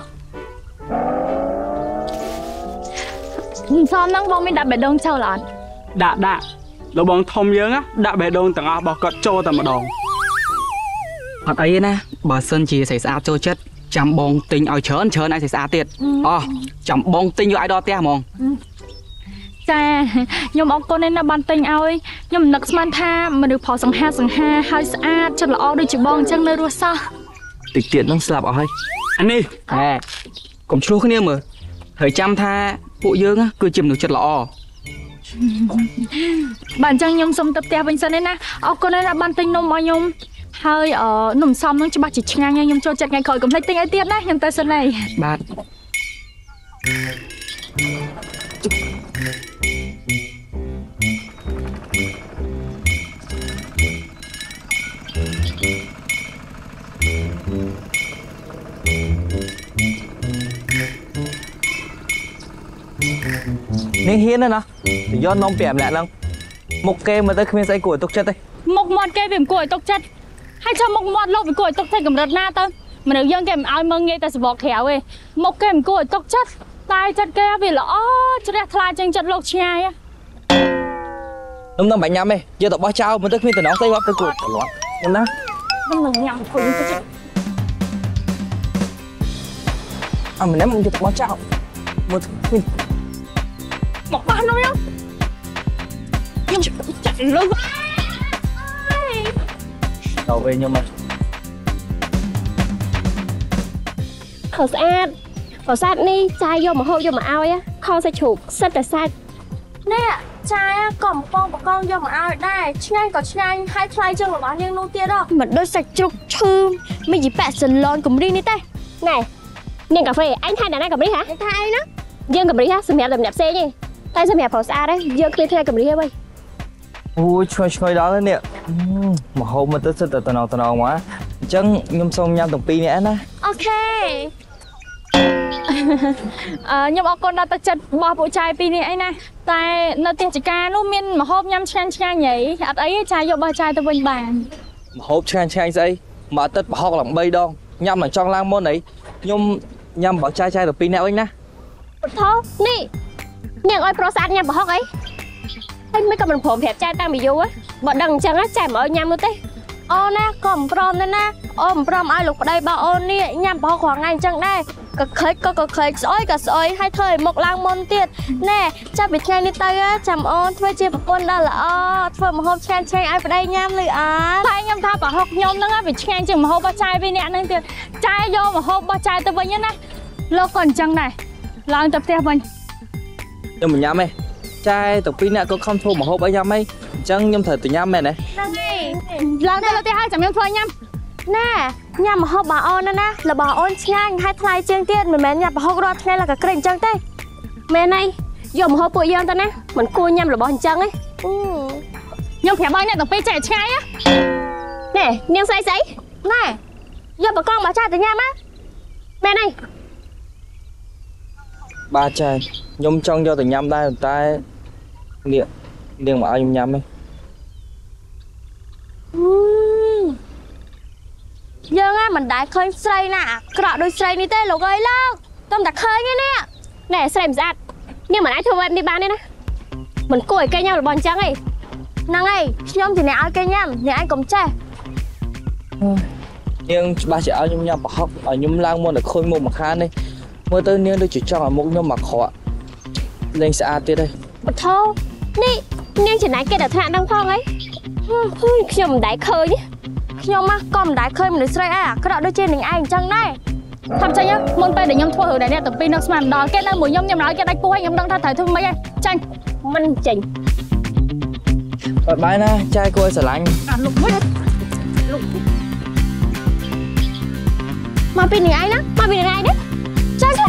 សមហ្នឹងបងមានដាក់បេះដូងចូលអត់ដាក់ដាក់លោកបងធំយើងដាក់បេះដូងទាំងអស់របស់គាត់ចូលតែម្ដងអត់អីទេណាបើសិនជាស្រីស្អាតចូលចិត្តចាំបងទិញឲ្យច្រើនច្រើនឲ្យស្រីស្អាតទៀតអោះចាំបងទិញយកឲ្យដល់ផ្ទះហ្មងចាខ្ញុំអរគុណណាស់បានទិញឲ្យខ្ញុំនឹកស្មានថាមនុស្សប្រុសសង្ហាសង្ហាហើយស្អាតចិត្តល្អដូចជាបងអញ្ចឹងនៅរស់សោះតិចទៀតនឹងស្លាប់អស់ហើយអានេះហែកុំឆ្លោះគ្នាមើលហើយចាំថាពួកយើងគឺជាមនុស្សចិត្តល្អបាទអញ្ចឹងខ្ញុំសុំទៅផ្ទះវិញសិនឯណាអរគុណណាស់បានទិញនំឲ្យខ្ញុំហើយអឺនំសមនឹងច្បាស់ជាឆ្ងាញ់ហើយខ្ញុំចូលចិត្តថ្ងៃក្រោយកុំភ្លេចទិញឲ្យទៀតណាខ្ញុំទៅសិនហើយបាទនាងហ៊ានណាស់ទៅយកនំ5នាក់ហ្នឹងមុខគេមើលទៅគ្មានស្អីគួរឲ្យទុកចិត្តទេមុខមាត់គេវាមិនគួរឲ្យទុកចិត្តហើយចាំមុខមាត់លោកវាគួរឲ្យទុកចិត្តកម្រិតណាទៅមនុស្សយើងគេមិនឲ្យមើងងាយតែសបកក្រៅទេមុខគេមិនគួរឲ្យទុកចិត្តតែចិត្តគេវាល្អជ្រះថ្លាជាងចិត្តលោកឆ្ងាយនំនឹងបាញ់ញ៉ាំទេយកទៅបោះចោលមើលទៅគ្មានតំណងស្អីរាប់ទៅគួរច្រឡំខ្ញុំណានឹងនឹងញ៉ាំគួរទៅចិត្តអត់មិនមកយកទៅបោះចោលមើលឃើញមកបោះនំខ្ញុំខ្ញុំចាក់លុយដល់វិញខ្ញុំមកខោស្អាតខោស្អាតនេះចាយយកមកហូបយកមកឲ្យខោសាច់ជ្រូកសិតតែសាច់នេះចាយកំប៉ុងបកងយកមកឲ្យដែរឆ្ងាញ់ក៏ឆ្ងាញ់ហើយថ្លៃជាងរបស់នាងនោះទៀតហ៎មិនដូចសាច់ជ្រូកឈឺមិនយីប៉ាក់សិនឡនកំរីនេះទេណែនាងកាហ្វេអញថាណាកំរីហ៎ថាអីណាយើងកំរីហ៎សម្រាប់តែម្នាក់ផ្សេងទេតែសម្រាប់ប្រុសស្អាតទេយើងគ្មានថ្ងៃកំរីទេវ៉ៃអូយឆ្ងល់ឆ្ងល់ដល់នេះមកហូបមកទៅសិតតែតំណងតំណងមកអញ្ចឹងខ្ញុំសូមញ៉ាំទាំងពីរនេះណាអូខេខ្ញុំអរគុណដល់ទឹកចិត្តរបស់ពួកចាយពីរនេះអីណាតែនៅផ្ទះចកានោះមានម្ហូបញ៉ាំឆ្ងាញ់ឆ្ងាញ់ហីអត់អីចាយយករបស់ចាយទៅវិញបានម្ហូបឆ្ងាញ់ឆ្ងាញ់ស្អីមួយអាទិត្យប្រហុកឡើងបីដងញ៉ាំឡើងចង់ឡើងមុនអីខ្ញុំញ៉ាំរបស់ចាយចាយទៅពីរនាក់វិញណាពុទ្ធោនេះនាងអើយប្រុសស្អាតញ៉ាំប្រហុកអីហើយមិនក៏មិនព្រមប្រាប់ចាយតាំងពីយូរបើដឹងអញ្ចឹងចាយមិនអើយញ៉ាំនោះទេអូនណាក៏មិនព្រមទេណាអូនមិនព្រមឲ្យលោកប្តីរបស់អូននេះញ៉ាំប្រហុករាល់ថ្ងៃអញ្ចឹងដែរក៏ខិចក៏ក៏ខិចស្អុយក៏ស្អុយហើយធ្វើឲ្យមុខឡើងមុនទៀតណែចាប់ពីថ្ងៃនេះទៅចាំអូនធ្វើជាប្រពន្ធដ៏ល្អធ្វើម្ហូបឆ្ងាញ់ឆ្ងាញ់ឲ្យប្តីញ៉ាំលឺអត់តែខ្ញុំថាប្រហុកខ្ញុំហ្នឹងវាឆ្ងាញ់ជាងម្ហូបរបស់ចាយពីរនាក់ហ្នឹងទៀតចាយយកម្ហូបរបស់ចាយទៅវិញណាលោកក៏អញ្ចឹងដែរឡើងទៅផ្ទះវិញខ្ញុំមិនញ៉ាំទេចាយទៅពីរនាក់ក៏ខំធ្វើម្ហូបអីញ៉ាំអីអញ្ចឹងខ្ញុំត្រូវទៅញ៉ាំមែនទេហ្នឹងហើយឡើងទៅផ្ទះហើយចាំខ្ញុំធ្វើញ៉ាំណែញ៉ាំម្ហូបរបស់អូនណាណារបស់អូនឆ្ងាញ់ហើយថ្លៃជាងទៀតមិនមែនញ៉ាំប្រហុករាល់ថ្ងៃឡើងក៏ក្រេកអញ្ចឹងទេមែនហើយយកម្ហូបពួកយើងទៅណាមិនគួរញ៉ាំរបស់អញ្ចឹងទេខ្ញុំប្រាប់ឲ្យអ្នកទាំងពីរចេះឆ្ងាយណែនាងស្អីស្អីណែយកបកងមកចាទៅញ៉ាំណាមែនហើយបាទចាយខ្ញុំចង់យកទៅញ៉ាំដែរតែនាងនាងមកឲ្យខ្ញុំញ៉ាំទេយើងហ្នឹងមិនដែលឃើញស្រីណាអាក្រក់ដូចស្រីនេះទេលោកអើយលោកទុំតែឃើញទេនេះណែស្រីមិនស្អាតនាងមិនអាចធ្វើបែបនេះបានទេណាមិនគួរឲ្យគេញ៉ាំរបស់អញ្ចឹងទេហ្នឹងហើយខ្ញុំជាអ្នកឲ្យគេញ៉ាំអ្នកឯងកុំចេះនាងច្បាស់ជាឲ្យខ្ញុំញ៉ាំប្រហុកឲ្យខ្ញុំឡើងមុនតែឃើញមុខម្ខាងនេះមើលទៅនាងដូចជាចង់ឲ្យមុខខ្ញុំមកក្រក់លេងស្អាតទៀតហើយបថោនេះនាងចំណាយគេដល់ថ្នាក់ហ្នឹងផងហីខ្ញុំមិនដែលឃើញខ្ញុំមកក៏មិនដែលឃើញមនុស្សស្រីអីអាក្រក់ដូចជានឹងឯងអញ្ចឹងដែរថាចាញ់មុនពេលដែលខ្ញុំធ្វើរឿងដែលអ្នកទាំងពីរនឹកស្មានដល់គេនៅមួយខ្ញុំខ្ញុំឲ្យគេដាច់ពោះឲ្យខ្ញុំដឹងថាត្រូវធ្វើម៉េចហើយចាញ់មិនចេញបាយបាយណាចាយគួរឲ្យស្រឡាញ់អាលោកមួយលោកមកពីនឹងឯងណាមកពីនឹងឯងនេះចាចា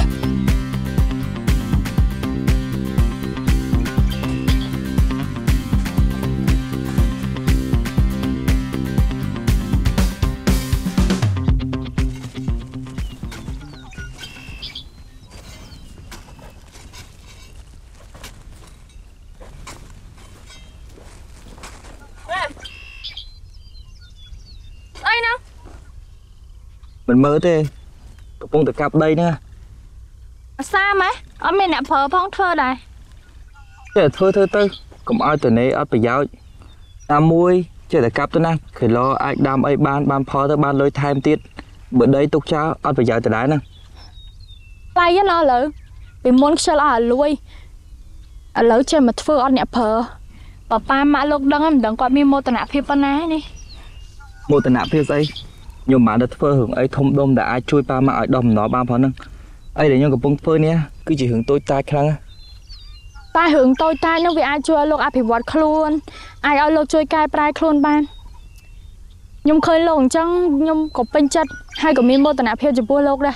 មិនមើលទេកំពុងតែកាប់ដីហ្នឹងសាម៉េចអត់មានអ្នកប្រើផងធ្វើដែរចេះតែធ្វើធ្វើទៅកុំឲ្យតនេអត់ប្រយោជន៍តាមមួយចេះតែកាប់ទៅណាគីឡូអាចដាំអីបានបានផលទៅបានលុយថែមទៀតបើដីទុកចោលអត់ប្រយោជន៍ទៅដែរហ្នឹងថ្លៃណាស់ឥឡូវពីមុនខ្ជិលអស់លុយឥឡូវចេះមកធ្វើអត់អ្នកប្រើប៉ាប៉ាម៉ាក់លោកដឹងមិនដឹងគាត់មានមោទនភាពប៉ុណ្ណានេះមោទនភាពស្អីខ្ញុំមិនបានធ្វើរឿងអីធំដុំដែលអាចជួយប៉ាម៉ាក់ឲ្យដោះបំណុលបានផងហ្នឹងអីដែលខ្ញុំកំពុងធ្វើនេះគឺជារឿងតូចតាចខ្លាំងតែរឿងតូចតាចហ្នឹងវាអាចជួយឲ្យលោកអភិវឌ្ឍខ្លួនអាចឲ្យលោកជួយកែប្រែខ្លួនបានខ្ញុំឃើញលោកអញ្ចឹងខ្ញុំក៏ពេញចិត្តហើយក៏មានមោទនភាពចំពោះលោកដែរ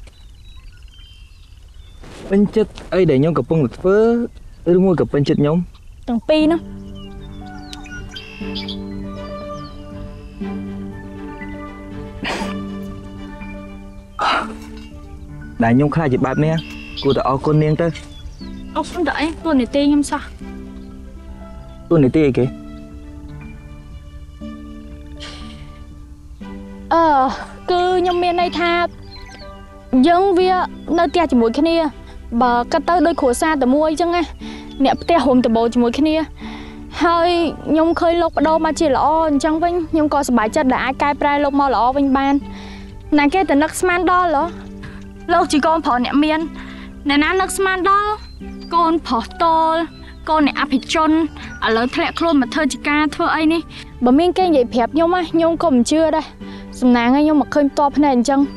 ពេញចិត្តអីដែលខ្ញុំកំពុងតែធ្វើឬមួយក៏ពេញចិត្តខ្ញុំទាំងពីរហ្នឹងដែលខ្ញុំខ្លាចជាបែបនេះគួរតែអរគុណនាងទៅអរគុណតើអីទូនីតិខ្ញុំសោះទូនីតិអីគេអឺគឺខ្ញុំមានន័យថាយើងវានៅផ្ទះជាមួយគ្នាបើកាត់ទៅដោយគ្រួសារតែមួយអញ្ចឹងណាអ្នកផ្ទះរួមដំបូងជាមួយគ្នាហើយខ្ញុំឃើញលោកបដូរមកជាល្អអញ្ចឹងវិញខ្ញុំក៏សប្បាយចិត្តដែលអាចកែប្រែលោកមកល្អវិញបានណាគេតែនឹកស្មានដល់ហ៎លោកជាកូនប្រុសអ្នកមានអ្នកណានឹកស្មានដល់កូនប្រុសតលកូនអ្នកអភិជនឥឡូវធ្លាក់ខ្លួនមកធ្វើជាការធ្វើអីនេះបើមានគេនិយាយប្រាប់ខ្ញុំណាខ្ញុំក៏មិនជឿដែរសំណាងឲ្យខ្ញុំមកឃើញផ្ទាល់ភ្នែកអញ្ចឹង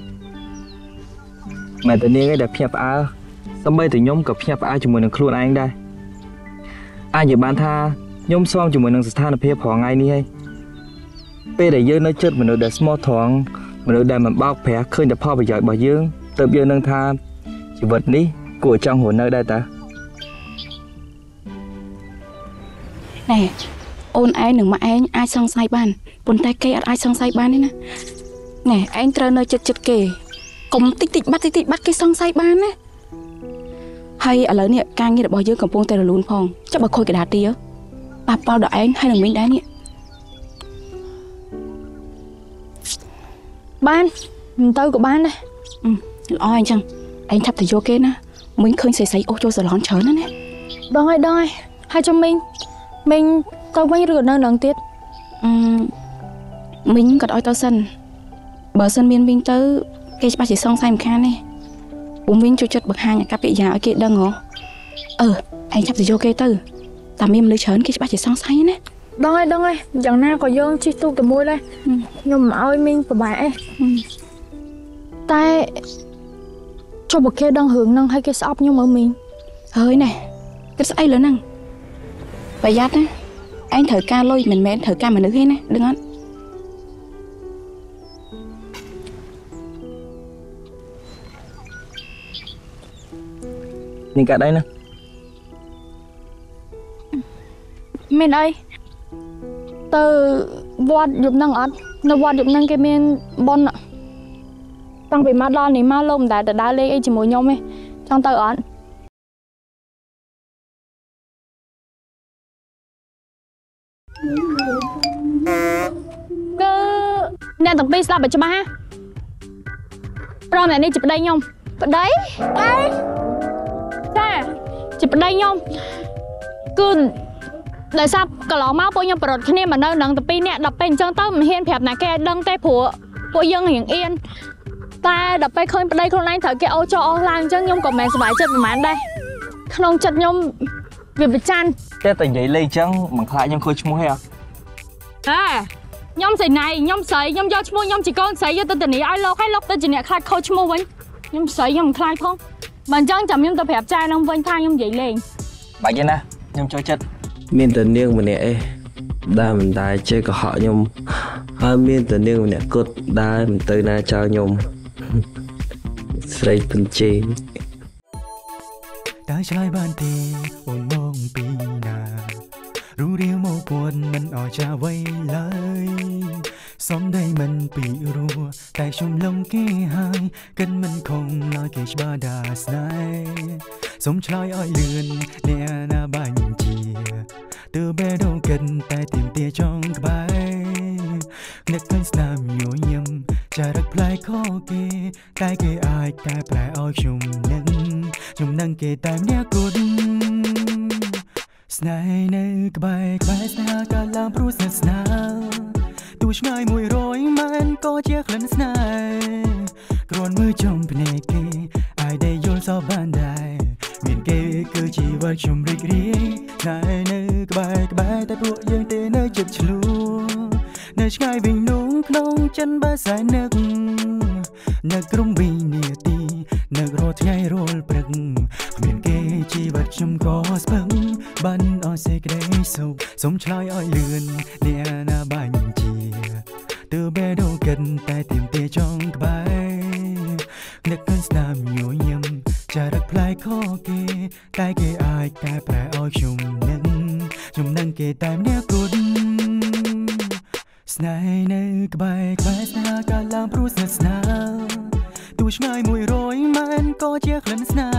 មែនតើនាងឯងដែលភ្ញាក់ផ្អើលសម្បីតែខ្ញុំក៏ភ្ញាក់ផ្អើលជាមួយនឹងខ្លួនឯងដែរអាចនិយាយបានថាខ្ញុំស្វែងជាមួយនឹងស្ថានភាពរាល់ថ្ងៃនេះហើយពេលដែលយើងនៅជិតមនុស្សដែលស្មោះត្រង់មនុស្សដែលមិនបោកប្រាស់ឃើញតែផលប្រយោជន៍របស់យើងទើបយើងនឹងថាជីវិតនេះគួរចង់រស់នៅដែរតើណែអូនឯងនិងម៉ាក់ឯងអាចសង្ស័យបានប៉ុន្តែគេអត់អាចសង្ស័យបានទេណាណែឯងត្រូវនៅចិត្តចិត្តគេកុំតិចតិចបាត់តិចតិចបាត់គេសង្ស័យបានណាហើយឥឡូវនេះការងាររបស់យើងកំពុងតែរលូនផងចាប់បើខូចកដាទីប៉ះប៉ល់ដល់ឯងហើយនឹងមីងដែរនេះបានមិនទៅក៏បានដែរល្អអញ្ចឹងឯងឆាប់ទៅយកគេណាមីងឃើញស្រីស្រីអូសចូលសាឡនច្រើនណាស់ណាដឹងហើយដឹងហើយហើយចាំមីងមីងទៅវិញឬនៅនឹងទៀតអឺមីងក៏ឲ្យទៅសិនបើសិនមានមីងទៅគេច្បាស់ជាសង្ស័យមិនខានទេពុំមីងចូលចិត្តបង្ហាញអាកប្បកិរិយាឲ្យគេដឹងហ៎អឺឯងឆាប់ទៅយកគេទៅតាមានមនុស្សច្រើនគេច្បាស់ជាសង្ស័យណាដឹងហើយដឹងហើយយ៉ាងណាក៏យើងជិះទូកទៅមួយដែរខ្ញុំមិនឲ្យមីងពិបាកអីតែចុះបើគេដឹងរឿងហ្នឹងហើយគេស្អប់ខ្ញុំមើលមីងហើយណែគិតស្អីលើហ្នឹងប្រយ័ត្នណាឯងត្រូវការលុយមិនមែនត្រូវការមនុស្សទេណាដឹងអត់មានកាត់អីណាមានអីទៅវត្តយប់ហ្នឹងអត់នៅវត្តយប់ហ្នឹងគេមានបុណ្យតាំងពីមកដល់នេះមកលោកមិនដែលទៅដើរលេងអីជាមួយខ្ញុំទេចង់ទៅអត់គឺអ្នកទាំងពីរស្ដាប់ឲ្យច្បាស់ព្រមតែនេះជាប្តីខ្ញុំប្តីអីចាជាប្តីខ្ញុំគឺដោយសារកន្លងមកពួកខ្ញុំប្រត់គ្នាមកនៅនឹងតែពីរនាក់ដល់ពេលអញ្ចឹងទៅមិនហ៊ានប្រាប់ណាគេឲ្យដឹងទេព្រោះពួកយើងរៀងអៀនតែដល់ពេលឃើញប្តីខ្លួនឯងត្រូវគេអូចោអស់ឡើងអញ្ចឹងខ្ញុំក៏មិនសប្បាយចិត្តប្រហែលដែរក្នុងចិត្តខ្ញុំវាប្រច័ណ្ឌតែតែនិយាយលេងអញ្ចឹងមិនខ្លាចខ្ញុំខូចឈ្មោះទេអត់ហេខ្ញុំស្រីណៃខ្ញុំស្រីខ្ញុំយកឈ្មោះខ្ញុំជាកូនស្រីយកទៅធានាឲ្យលោកឲ្យលោកទៅជាអ្នកខ្លាចខូចឈ្មោះវិញខ្ញុំស្រីខ្ញុំមិនខ្លាចផងបើអញ្ចឹងចាំខ្ញុំទៅប្រាប់ចែនឹងវិញថាខ្ញុំនិយាយលេងបាច់ទេណាខ្ញុំចូលចិត្តមានតែនាងម្នាក់ឯងដែលមិនដែលចេះកុហកខ្ញុំហើយមានតែនាងម្នាក់គត់ដែលមិនទៅណាចោលខ្ញុំស្រីពិនជេតែឆ្លើយបានទេអូនមកពីណារូបរាងមកពួនមិនអស់ចាវៃឡើយសំដីមិនពីរោះតែខ្ញុំលងគេហើយកិនមិនខំឡើយគេច្បាស់ដាស្នេហ៍សុំឆ្លើយឲ្យលឿនអ្នកណាបាញ់ជាទើបបែរកិនតែទៀមទាចង់ក្បែរនឹកឃើញស្នាមញញឹមចារឹកផ្លែខគេតែគេអាចកែប្រែឲ្យខ្ញុំនឹងខ្ញុំនឹងគេតែម្នាក់គត់ស្នេហ៍នៅក្បែរក្បែរស្នេហ៍កាលឡើងព្រោះស្និទ្ធស្នាលទូឆ្ងាយមួយរយម៉ែនក៏ជាក្លិនស្នេហ៍គ្រាន់មើលចំភ្នែកគេអាចដែលយល់សពបានដែរមានគេគឺជីវិតខ្ញុំរីករាយតែនៅក្បែរក្បែរតែពួកយើងទេនៅជិតឆ្លួនៅឆ្ងាយវិញនោះក្នុងចិនបើសែននឹកនៅក្រុមវិនាទីនៅរាល់ថ្ងៃរាល់ព្រឹកគ្មានគេជីវិតខ្ញុំក៏ស្ពឹងបានអស់សេចក្តីសុខសូមឆ្លើយឲ្យលឿនអ្នកណាបាញ់ជាទើបបែរកិនតែទៀមទាចង់ក្បែរនឹកឃើញស្នាមញញឹមចារឹកផ្លែខគេតែគេអាចកែប្រែឲ្យខ្ញុំនឹងខ្ញុំនឹងគេតែម្នាក់គត់ស្នេហ៍នៅក្បែរក្បែរស្នេហ៍កាលឡើងព្រោះស្និទ្ធស្នាលទូឆ្ងាយមួយរយម៉ែនក៏ជាក្លិនស្នេហ៍